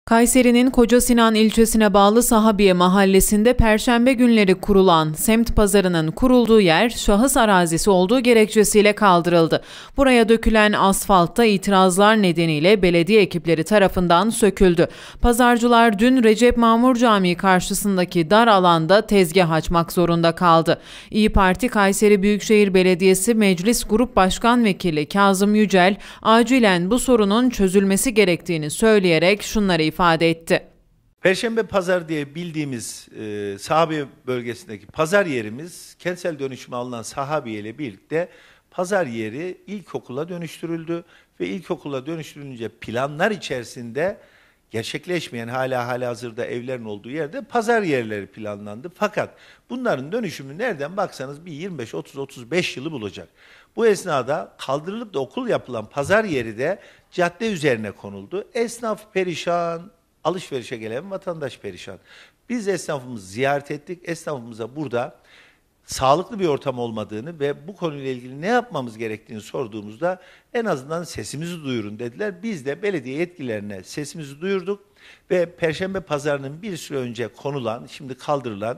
Kayseri'nin Kocasinan ilçesine bağlı Sahabiye mahallesinde Perşembe günleri kurulan semt pazarının kurulduğu yer şahıs arazisi olduğu gerekçesiyle kaldırıldı. Buraya dökülen asfaltta itirazlar nedeniyle belediye ekipleri tarafından söküldü. Pazarcılar dün Recep Mamur Camii karşısındaki dar alanda tezgah açmak zorunda kaldı. İYİ Parti Kayseri Büyükşehir Belediyesi Meclis Grup Başkan Vekili Kazım Yücel, acilen bu sorunun çözülmesi gerektiğini söyleyerek şunları ifade etti. Perşembe Pazar diye bildiğimiz Sahabiye bölgesindeki pazar yerimiz kentsel dönüşüme alınan Sahabiye ile birlikte pazar yeri ilkokula dönüştürüldü ve ilkokula dönüştürülünce planlar içerisinde gerçekleşmeyen halihazırda evlerin olduğu yerde pazar yerleri planlandı. Fakat bunların dönüşümü nereden baksanız bir 25, 30, 35 yılı bulacak. Bu esnada kaldırılıp da okul yapılan pazar yeri de cadde üzerine konuldu. Esnaf perişan, alışverişe gelen vatandaş perişan. Biz esnafımızı ziyaret ettik. Esnafımıza burada sağlıklı bir ortam olmadığını ve bu konuyla ilgili ne yapmamız gerektiğini sorduğumuzda en azından sesimizi duyurun dediler. Biz de belediye yetkililerine sesimizi duyurduk ve Perşembe Pazarı'nın bir süre önce konulan, şimdi kaldırılan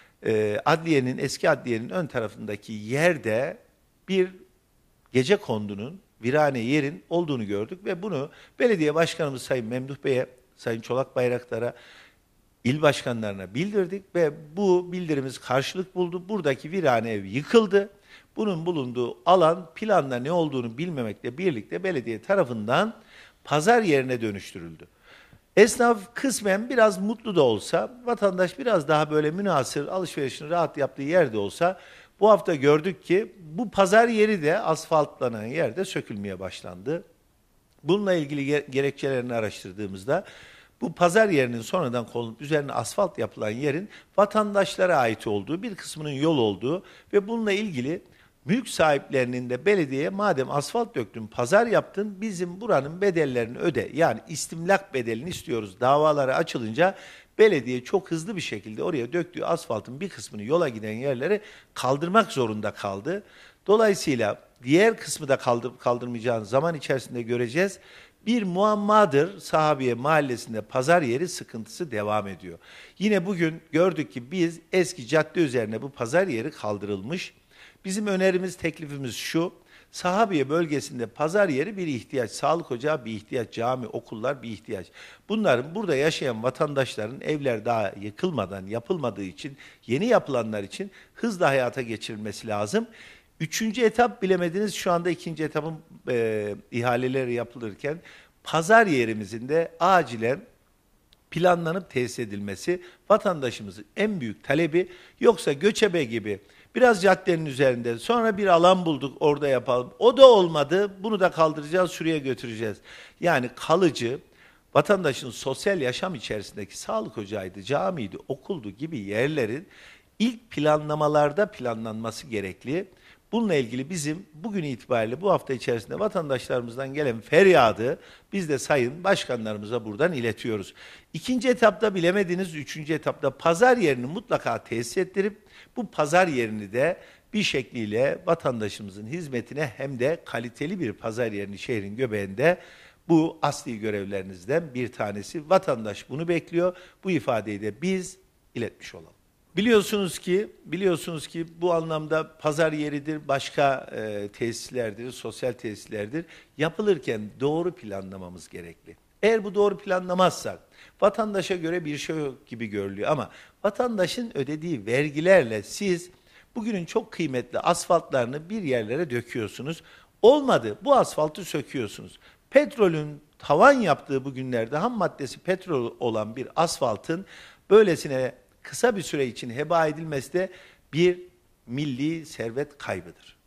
eski adliyenin ön tarafındaki yerde bir gecekondunun, virane yerin olduğunu gördük ve bunu belediye başkanımız Sayın Memduh Bey'e, Sayın Çolak Bayraktar'a, il başkanlarına bildirdik ve bu bildirimiz karşılık buldu. Buradaki virane ev yıkıldı. Bunun bulunduğu alan planda ne olduğunu bilmemekle birlikte belediye tarafından pazar yerine dönüştürüldü. Esnaf kısmen biraz mutlu da olsa, vatandaş biraz daha böyle münhasır, alışverişini rahat yaptığı yerde olsa, bu hafta gördük ki bu pazar yeri de asfaltlanan yerde sökülmeye başlandı. Bununla ilgili gerekçelerini araştırdığımızda bu pazar yerinin sonradan konulup üzerine asfalt yapılan yerin vatandaşlara ait olduğu, bir kısmının yol olduğu ve bununla ilgili mülk sahiplerinin de belediyeye madem asfalt döktün, pazar yaptın, bizim buranın bedellerini öde. Yani istimlak bedelini istiyoruz. Davaları açılınca belediye çok hızlı bir şekilde oraya döktüğü asfaltın bir kısmını yola giden yerleri kaldırmak zorunda kaldı. Dolayısıyla diğer kısmı da kaldırmayacağını zaman içerisinde göreceğiz. Bir muammadır, Sahabiye mahallesinde pazar yeri sıkıntısı devam ediyor. Yine bugün gördük ki biz eski cadde üzerine bu pazar yeri kaldırılmış. Bizim önerimiz, teklifimiz şu: Sahabiye bölgesinde pazar yeri bir ihtiyaç, sağlık ocağı bir ihtiyaç, cami, okullar bir ihtiyaç. Bunların, burada yaşayan vatandaşların evler daha yıkılmadan, yapılmadığı için, yeni yapılanlar için hızla hayata geçirilmesi lazım. Üçüncü etap bilemediniz, şu anda ikinci etapın ihaleleri yapılırken pazar yerimizin de acilen planlanıp tesis edilmesi vatandaşımızın en büyük talebi. Yoksa göçebe gibi biraz caddenin üzerinde sonra bir alan bulduk orada yapalım, o da olmadı, bunu da kaldıracağız, şuraya götüreceğiz. Yani kalıcı, vatandaşın sosyal yaşam içerisindeki sağlık ocağıydı, camiydi, okuldu gibi yerlerin ilk planlamalarda planlanması gerekli. Bununla ilgili bizim bugün itibariyle bu hafta içerisinde vatandaşlarımızdan gelen feryadı biz de sayın başkanlarımıza buradan iletiyoruz. İkinci etapta bilemediniz, üçüncü etapta pazar yerini mutlaka tesis ettirip bu pazar yerini de bir şekliyle vatandaşımızın hizmetine hem de kaliteli bir pazar yerini şehrin göbeğinde, bu asli görevlerinizden bir tanesi. Vatandaş bunu bekliyor. Bu ifadeyi de biz iletmiş olalım. Biliyorsunuz ki bu anlamda pazar yeridir, başka tesislerdir, sosyal tesislerdir. Yapılırken doğru planlamamız gerekli. Eğer bu doğru planlamazsak vatandaşa göre bir şey yok gibi görülüyor ama vatandaşın ödediği vergilerle siz bugünün çok kıymetli asfaltlarını bir yerlere döküyorsunuz. Olmadı, bu asfaltı söküyorsunuz. Petrolün tavan yaptığı bu günlerde ham maddesi petrol olan bir asfaltın böylesine kısa bir süre için heba edilmesi de bir milli servet kaybıdır.